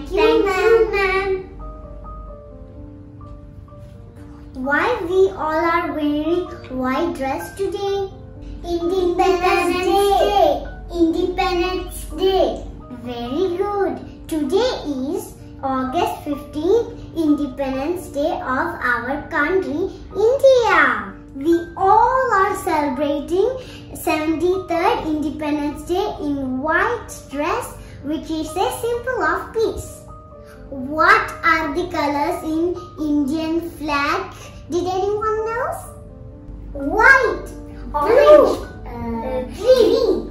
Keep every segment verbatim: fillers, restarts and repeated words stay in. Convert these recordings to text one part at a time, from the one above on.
Thank you, ma'am. Why we all are wearing white dress today? Independence Day. Independence Day. Very good. Today is August fifteenth, Independence Day of our country, India. We all are celebrating seventy-third Independence Day in white dress, which is a symbol of peace. What are the colors in Indian flag? Did anyone know? White, orange, uh, green.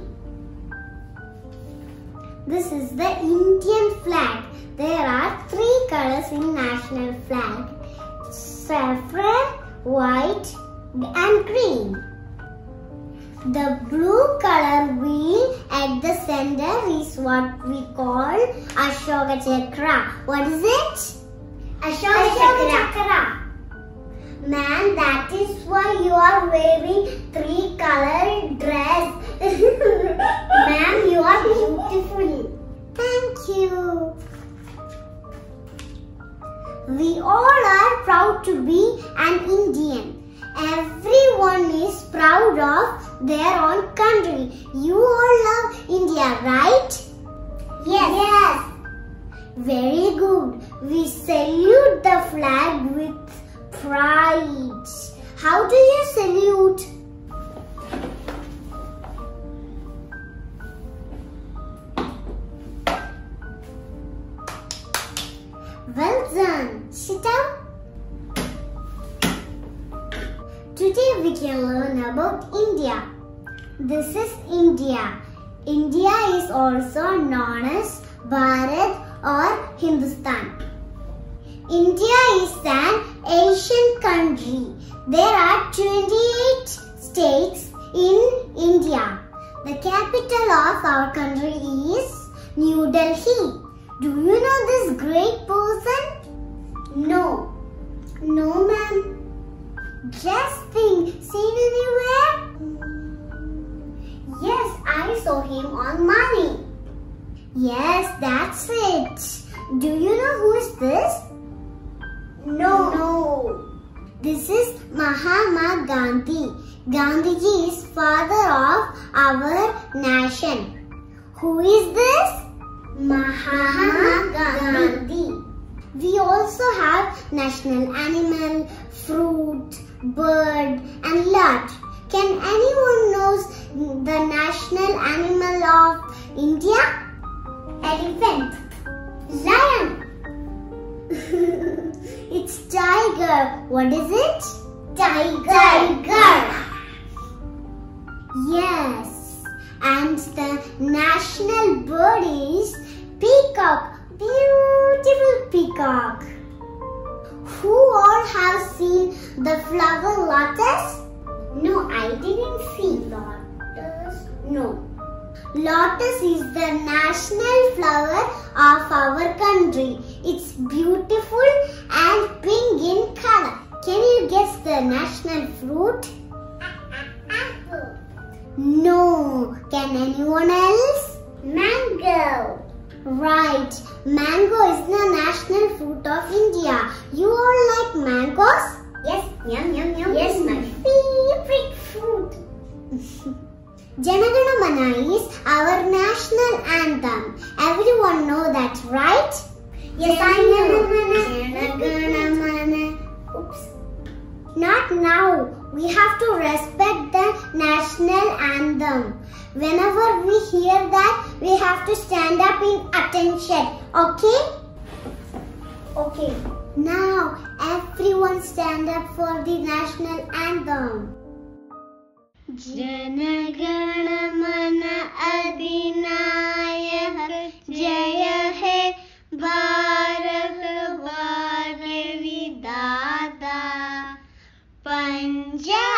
This is the Indian flag. There are three colors in national flag: saffron, white, and green. The blue color wheel at the center is what we call Ashoka Chakra. What is it? Ashoka, Ashoka Chakra. Man, that is why you are wearing three colored dress. Ma'am, you are beautiful. Thank you. We all are proud to be an Indian. Everyone is proud of their own country. You all love India, right? Yes. Yes. Very good. We salute the flag with pride. How do you salute? Well done. Sit down. Today we can learn about India. This is India. India is also known as Bharat or Hindustan. India is an Asian country. There are twenty-eight states in India. The capital of our country is New Delhi. Do you know this great person? No. No, ma'am. Just think, seen anywhere? Yes, I saw him on money. Yes, that's it. Do you know who is this? No. No. This is Mahatma Gandhi. Gandhiji is father of our nation. Who is this? Mahatma Gandhi. We also have national animal, fruit, bird and lot. Can anyone knows the national animal of India? Elephant. Lion. It's tiger. What is it? Tiger. Tiger. Yes. And the national bird is peacock. Beautiful peacock. Who all have seen the flower lotus? No, I didn't see lotus. No. Lotus is the national flower of our country. It's beautiful and pink in color. Can you guess the national fruit? Apple. No. Can anyone else? Mango. Right. Mango is the national fruit of India. You all like mangoes? Yes. Yum, yum, yum. Yes, my favorite fruit. Jana Gana Mana is our national anthem. Everyone know that, right? Yes, I know. Jana Gana Mana. Oops. Not now. We have to respect the national anthem. Whenever we hear that, we have to stand up in attention. Okay? Okay. Now, everyone stand up for the national anthem. Jana Gana Mana Adinayak Jaya He Bharat Bhagya Vidata Punjab